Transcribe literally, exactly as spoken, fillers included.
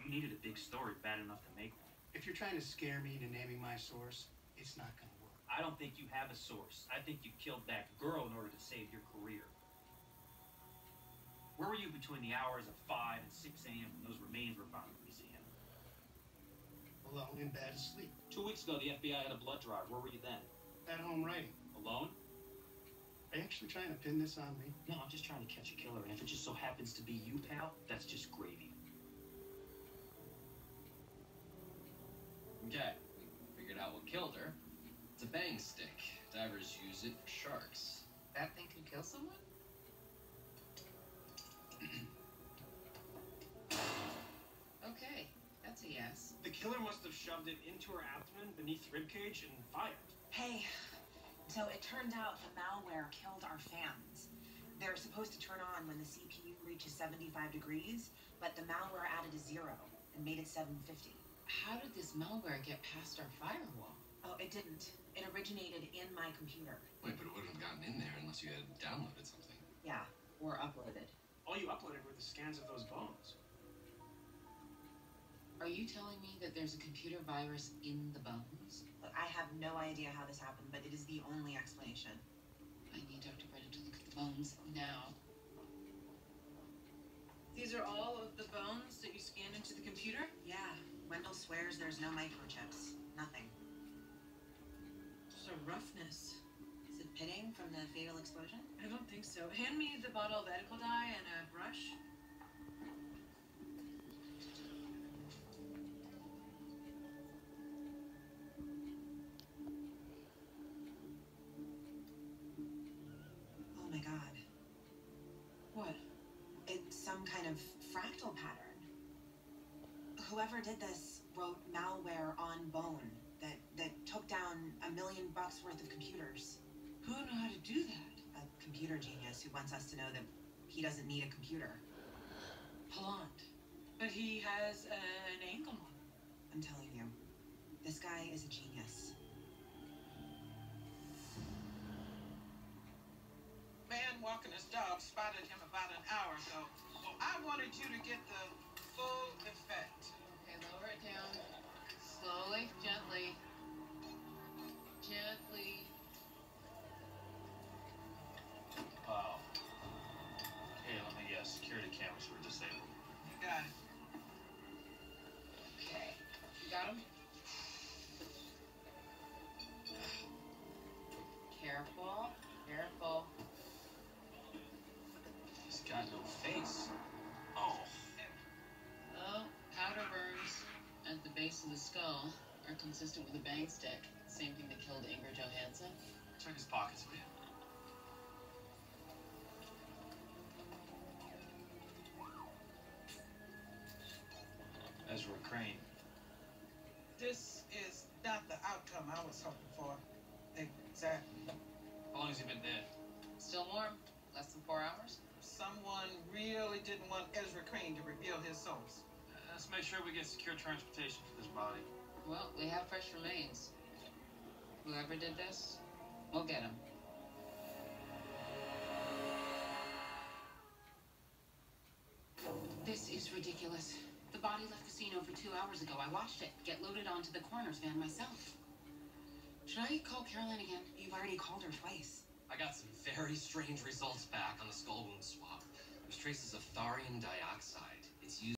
You needed a big story bad enough to make one. If you're trying to scare me into naming my source, it's not gonna work. I don't think you have a source. I think you killed that girl in order to save your career. Where were you between the hours of five and six a m when those remains were found in the museum? Alone in bed asleep. Two weeks ago, the F B I had a blood drive. Where were you then? At home writing. Alone? Are you actually trying to pin this on me? No, I'm just trying to catch a killer, and if it just so happens to be you, pal, that's just gravy. Okay, we figured out what killed her. It's a bang stick. Divers use it for sharks. That thing could kill someone? Okay, that's a yes. The killer must have shoved it into her abdomen beneath the ribcage and fired. Hey, so it turned out the malware killed our fans. They're supposed to turn on when the C P U reaches seventy-five degrees, but the malware added a zero and made it seven fifty. How did this malware get past our firewall? Oh, it didn't. It originated in my computer. Wait, but it wouldn't have gotten in there unless you had downloaded something. Yeah, or uploaded. All you uploaded were the scans of those bones. Are you telling me that there's a computer virus in the bones? Look, I have no idea how this happened, but it is the only explanation. I need Doctor Brennan to look at the bones now. These are all of the bones that you scanned into the computer? Yeah, Wendell swears there's no microchips. Nothing. Just a roughness. Is it pitting from the fatal explosion? I don't think so. Hand me the bottle of medical dye and a brush. Oh my god. What? It's some kind of fractal pattern. Whoever did this wrote malware on bone that, that took down a million bucks worth of computers. Who would know how to do that? A computer genius who wants us to know that he doesn't need a computer. Palant. But he has uh, an ankle on. I'm telling you, this guy is a genius. Man walking his dog spotted him about an hour ago. I wanted you to get the full effect. Okay, lower it down. Slowly, gently. Gently. Wow. Okay, let me guess. Security cameras were disabled. You got it. Okay. You got him? Careful. Careful. He's got no face. Oh. Oh, powder burns at the base of the skull are consistent with a bang stick. Same thing that killed Ingrid Johansson. Check his pockets, will you? Ezra Crane. This is not the outcome I was hoping for. Exactly. How long has he been dead? Still warm. Less than four hours. Someone really didn't want Ezra Crane to reveal his source. Uh, let's make sure we get secure transportation for this body. Well, we have fresh remains. Whoever did this, we'll get him. This is ridiculous. The body left the scene over two hours ago. I watched it get loaded onto the coroner's van myself. Should I call Caroline again? You've already called her twice. I got some very strange results back on the skull wound swab. There's traces of thorium dioxide.